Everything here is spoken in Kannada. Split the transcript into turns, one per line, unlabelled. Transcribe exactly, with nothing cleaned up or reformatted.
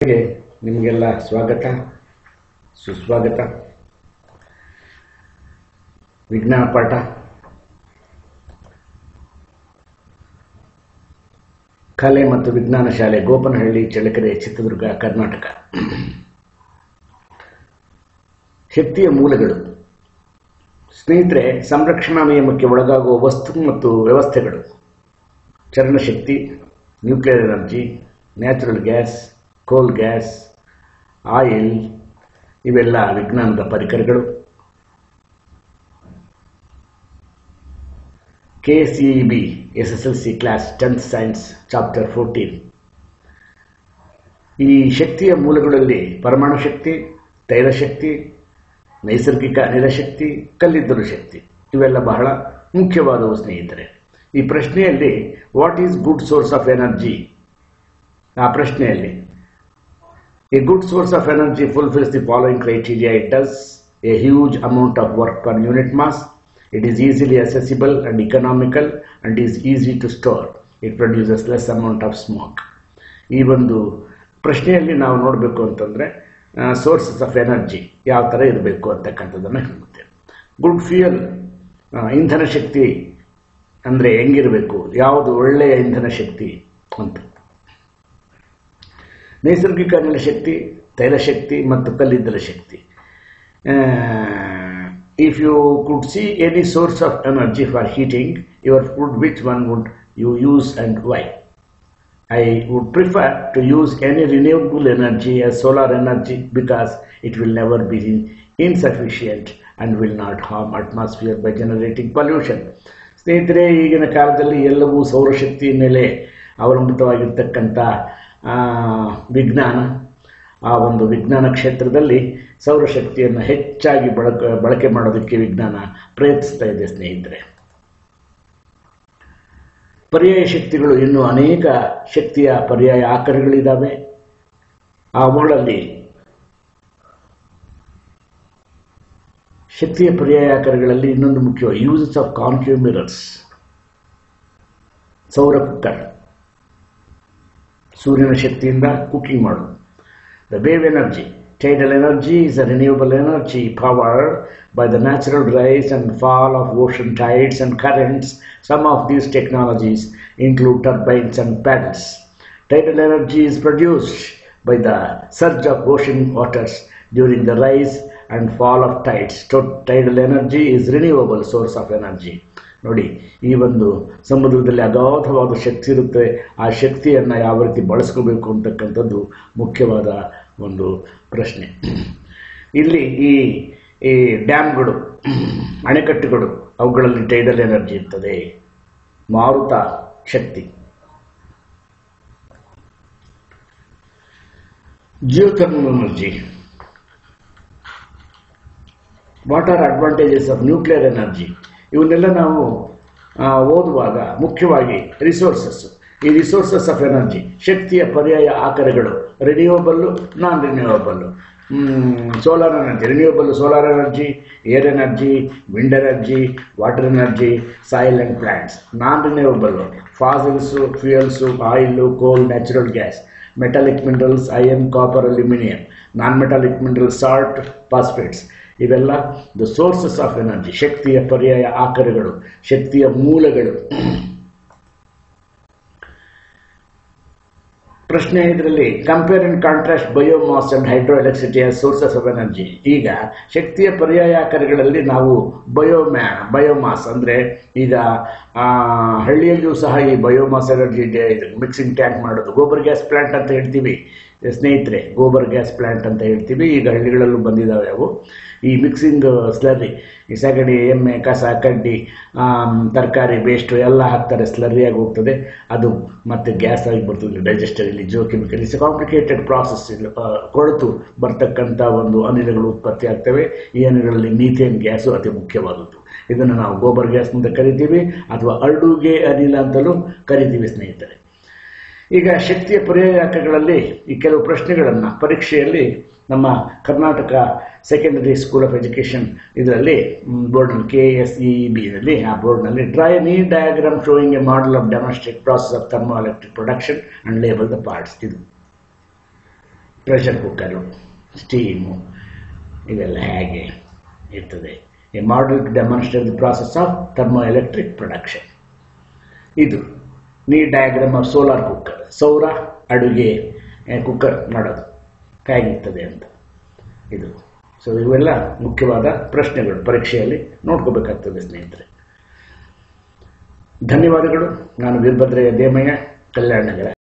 ಶಾಲೆಗೆ ನಿಮಗೆಲ್ಲ ಸ್ವಾಗತ ಸುಸ್ವಾಗತ. ವಿಜ್ಞಾನ ಪಾಠ ಕಲೆ ಮತ್ತು ವಿಜ್ಞಾನ ಶಾಲೆ, ಗೋಪನಹಳ್ಳಿ, ಚಳ್ಳಕೆರೆ, ಚಿತ್ರದುರ್ಗ, ಕರ್ನಾಟಕ. ಶಕ್ತಿಯ ಮೂಲಗಳು. ಸ್ನೇಹಿತರೆ, ಸಂರಕ್ಷಣಾ ನಿಯಮಕ್ಕೆ ಒಳಗಾಗುವ ವಸ್ತು ಮತ್ತು ವ್ಯವಸ್ಥೆಗಳು: ಚಲನಶಕ್ತಿ, nuclear energy, natural gas, coal gas, oil, ಇವೆಲ್ಲ ವಿಜ್ಞಾನದ ಪರಿಕರಗಳು. K C E B S S L C class tenth science chapter fourteen. ಈ ಶಕ್ತಿಯ ಮೂಲಗಳಲ್ಲಿ ಪರಮಾಣು ಶಕ್ತಿ, ತೈಲಶಕ್ತಿ, ನೈಸರ್ಗಿಕ ಅನಿಲ ಶಕ್ತಿ, ಕಲ್ಲಿದ್ದಲು ಶಕ್ತಿ ಇವೆಲ್ಲ ಬಹಳ ಮುಖ್ಯವಾದವು. ಸ್ನೇಹಿತರೆ, ಈ ಪ್ರಶ್ನೆಯಲ್ಲಿ what is good source of energy? ಆ ಪ್ರಶ್ನೆಯಲ್ಲಿ a good source of energy fulfils the following criteria. It does a huge amount of work per unit mass. It is easily accessible and economical and is easy to store. It produces less amount of smoke. ಈ ಒಂದು ಪ್ರಶ್ನೆಯಲ್ಲಿ ನಾವು ನೋಡಬೇಕು ಅಂತಂದರೆ ಸೋರ್ಸಸ್ ಆಫ್ ಎನರ್ಜಿ ಯಾವ ಥರ ಇರಬೇಕು ಅಂತಕ್ಕಂಥದ್ದನ್ನು ಹೇಳುತ್ತೆ. ಗುಡ್ ಫ್ಯೂಯಲ್, ಇಂಧನ ಶಕ್ತಿ ಅಂದರೆ ಹೆಂಗಿರಬೇಕು, ಯಾವುದು ಒಳ್ಳೆಯ ಇಂಧನ ಶಕ್ತಿ ಅಂತ. ನೈಸರ್ಗಿಕ ಅನಿಲ ಶಕ್ತಿ, ತೈಲಶಕ್ತಿ ಮತ್ತು ಕಲ್ಲಿದ್ದಲ ಶಕ್ತಿ. If you could see any source of energy for heating your food, which one would you use and why? I would prefer to use any renewable energy as solar energy because it will never be insufficient and will not harm atmosphere by generating pollution. ಸ್ನೇಹಿತರೆ, ಈಗಿನ ಕಾಲದಲ್ಲಿ ಎಲ್ಲವೂ ಸೌರಶಕ್ತಿ ಮೇಲೆ ಅವಲಂಬಿತವಾಗಿರ್ತಕ್ಕಂಥ ವಿಜ್ಞಾನ. ಆ ಒಂದು ವಿಜ್ಞಾನ ಕ್ಷೇತ್ರದಲ್ಲಿ ಸೌರಶಕ್ತಿಯನ್ನು ಹೆಚ್ಚಾಗಿ ಬಳಕೆ ಬಳಕೆ ಮಾಡೋದಕ್ಕೆ ವಿಜ್ಞಾನ ಪ್ರಯತ್ನಿಸ್ತಾ ಇದೆ. ಸ್ನೇಹಿತರೆ, ಪರ್ಯಾಯ ಶಕ್ತಿಗಳು, ಇನ್ನೂ ಅನೇಕ ಶಕ್ತಿಯ ಪರ್ಯಾಯ ಆಕಾರಗಳಿದ್ದಾವೆ. ಅವುಗಳಲ್ಲಿ ಶಕ್ತಿಯ ಪರ್ಯಾಯ ಆಕಾರಗಳಲ್ಲಿ ಇನ್ನೊಂದು ಮುಖ್ಯ ಯೂಸಸ್ ಆಫ್ ಕಾನ್ಕೇವ್ ಮಿರರ್ಸ್. ಸೌರ ಕುಕ್ಕರ್, ಸೂರ್ಯನ ಶಕ್ತಿಯಿಂದ ಕುಕ್ಕಿಂಗ್ ಮಾಡೋದು. The wave energy. Tidal energy is a renewable energy powered by the natural rise and fall of ocean tides and currents. Some of these technologies include turbines and paddles. Tidal energy is produced by the surge of ocean waters during the rise and fall of tides. Tidal energy is renewable source of energy. ನೋಡಿ, ಈ ಒಂದು ಸಮುದ್ರದಲ್ಲಿ ಅಗಾಧವಾದ ಶಕ್ತಿ ಇರುತ್ತೆ. ಆ ಶಕ್ತಿಯನ್ನು ಯಾವ ರೀತಿ ಬಳಸ್ಕೋಬೇಕು ಅಂತಕ್ಕಂಥದ್ದು ಮುಖ್ಯವಾದ ಒಂದು ಪ್ರಶ್ನೆ. ಇಲ್ಲಿ ಈ ಈ ಡ್ಯಾಮ್ಗಳು, ಅಣೆಕಟ್ಟುಗಳು, ಅವುಗಳಲ್ಲಿ ಟೈಡಲ್ ಎನರ್ಜಿ ಇರ್ತದೆ. ಮಾರುತ ಶಕ್ತಿ. Geothermal energy. What are advantages of nuclear energy? ಇವನ್ನೆಲ್ಲ ನಾವು ಓದುವಾಗ ಮುಖ್ಯವಾಗಿ ರಿಸೋರ್ಸಸ್, ಈ ರಿಸೋರ್ಸಸ್ ಆಫ್ ಎನರ್ಜಿ, ಶಕ್ತಿಯ ಪರ್ಯಾಯ ಆಕಾರಗಳು, renewable, non renewable. Solar energy, renewable solar energy, air energy, wind energy, water energy, soil and plants. Non renewable fossils, fuels, oil, coal, natural gas. Metallic minerals, iron, copper, aluminium. Non metallic minerals, salt, phosphates. ಇವೆಲ್ಲ ದ ಸೋರ್ಸಸ್ ಆಫ್ ಎನರ್ಜಿ, ಶಕ್ತಿಯ ಪರ್ಯಾಯ ಆಕಾರಗಳು, ಶಕ್ತಿಯ ಮೂಲಗಳು. ಪ್ರಶ್ನೆ ಇದರಲ್ಲಿ compare and contrast biomass and hydro electricity as sources of energy. ಈಗ ಶಕ್ತಿಯ ಪರ್ಯಾಯ ಆಕಾರಗಳಲ್ಲಿ ನಾವು ಬಯೋಮ್ಯಾ ಬಯೋಮಾಸ್ ಅಂದರೆ ಈಗ ಹಳ್ಳಿಯಲ್ಲಿಯೂ ಸಹ ಈ ಬಯೋಮಾಸ್ ಎನರ್ಜಿ ಮಿಕ್ಸಿಂಗ್ ಟ್ಯಾಂಕ್ ಮಾಡೋದು, ಗೋಬರ್ ಗ್ಯಾಸ್ ಪ್ಲಾಂಟ್ ಅಂತ ಹೇಳ್ತೀವಿ ಸ್ನೇಹಿತರೆ. ಗೋಬರ್ ಗ್ಯಾಸ್ ಪ್ಲಾಂಟ್ ಅಂತ ಹೇಳ್ತೀವಿ. ಈಗ ಹಳ್ಳಿಗಳಲ್ಲೂ ಬಂದಿದ್ದಾವೆ ಅವು. ಈ ಮಿಕ್ಸಿಂಗ್ ಸ್ಲರ್ರಿ, ಈ ಸಗಣಿ, ಎಮ್ಮೆ, ಕಸ, ಕಡ್ಡಿ, ತರಕಾರಿ ಬೇಸ್ಟು ಎಲ್ಲ ಹಾಕ್ತಾರೆ, ಸ್ಲರ್ರಿಯಾಗಿ ಹೋಗ್ತದೆ. ಅದು ಮತ್ತೆ ಗ್ಯಾಸ್ ಆಗಿ ಬರ್ತದೆ ಡೈಜೆಸ್ಟರ್. ಇಲ್ಲಿ ಜೋ ಕೆಮಿಕಲ್ ಇಸ್ ಕಾಂಪ್ಲಿಕೇಟೆಡ್ ಪ್ರಾಸೆಸ್. ಕೊಳೆತು ಬರ್ತಕ್ಕಂಥ ಒಂದು ಅನಿಲಗಳು ಉತ್ಪತ್ತಿ ಆಗ್ತವೆ. ಈ ಅನಿಲಗಳಲ್ಲಿ ಮೀಥೇನ್ ಗ್ಯಾಸು ಅತಿ ಮುಖ್ಯವಾದದ್ದು. ಇದನ್ನು ನಾವು ಗೋಬರ್ ಗ್ಯಾಸ್ ಅಂತ ಕರಿತೀವಿ ಅಥವಾ ಅಡುಗೆ ಅನಿಲ ಅಂತಲೂ ಕರಿತೀವಿ ಸ್ನೇಹಿತರೆ. ಈಗ ಶಕ್ತಿಯ ಪರ್ಯಾಯಗಳಲ್ಲಿ ಈ ಕೆಲವು ಪ್ರಶ್ನೆಗಳನ್ನು ಪರೀಕ್ಷೆಯಲ್ಲಿ ನಮ್ಮ Karnataka secondary school of education ಇದರಲ್ಲಿ ಬೋರ್ಡ್ನಲ್ಲಿ ಕೆ ಎಸ್ ಇ ಬಿನಲ್ಲಿ ಆ ಬೋರ್ಡ್ನಲ್ಲಿ draw a neat diagram showing a model of demonstrate process of thermo electric production and label the parts. ಇದು ಪ್ರೆಷರ್ ಕುಕ್ಕರು, ಸ್ಟೀಮು, ಇವೆಲ್ಲ ಹೇಗೆ ಇರ್ತದೆ. A model to demonstrate the process of thermo electric production. ಇದು neat diagram of solar cooker, ಸೌರ ಅಡುಗೆ ಕುಕ್ಕರ್ ಮಾಡೋದು ಹೇಗಿರ್ತದೆ ಅಂತ. ಇದು ಸೊ ಇವೆಲ್ಲ ಮುಖ್ಯವಾದ ಪ್ರಶ್ನೆಗಳು ಪರೀಕ್ಷೆಯಲ್ಲಿ ನೋಡ್ಕೋಬೇಕಾಗ್ತದೆ ಸ್ನೇಹಿತರೆ. ಧನ್ಯವಾದಗಳು. ನಾನು ವೀರಭದ್ರಯ್ಯ ದೇಮಯ್ಯ, ಕಲ್ಯಾಣ ನಗರ.